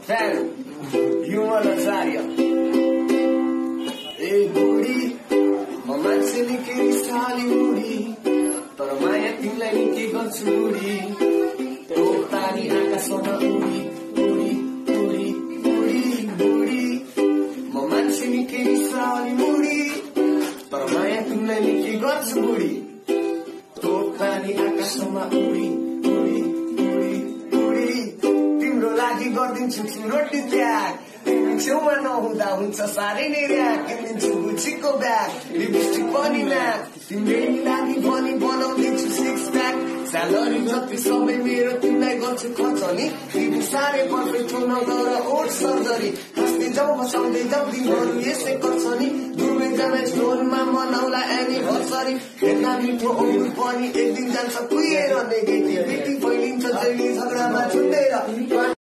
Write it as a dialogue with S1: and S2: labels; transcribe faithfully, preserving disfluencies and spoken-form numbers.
S1: fan युमल आचार्य ए बुढी म मान्छे निकै साली बुढी तर माया तिमीलाई निकै गर्छु बुढी त्यो तारी आकाशमा उडी उडी उडी उडी बुढी म मान्छे निकै साली बुढी तर माया तिमीलाई निकै गर्छु बुढी त्यो तारी आकाशमा उडी उडी उडी उडी तिम्रो लागि गरिदिन्छु रोटी त्याग तिमी छेउमा नहुँदा हुन्छ साह्रै नै ऱ्याक किनिदिन्छु गुचीको ब्याग लिपस्टिक पनि म्याक तिम्रो लागि पनि बनाउँदिन्छु सिक्स प्याक स्यालेरी जति सबै मेरो तिमीलाई गर्छु खर्च नि तिमी साह्रै पर्फेक्ट हुन गर ओठ सर्जरी हाँस्दै जाउँ बसाउँदै जाउँ दिनहरू यसै गर्छ नि दुवैजना स्टोनमा मनाउला एनिभर्सरी हेर्दा मिठो औँली पनि एक दिन जान्छ कुहिएर नेगेटिभिटी फैलिन्छ जहिले झगडामा छुट्टेर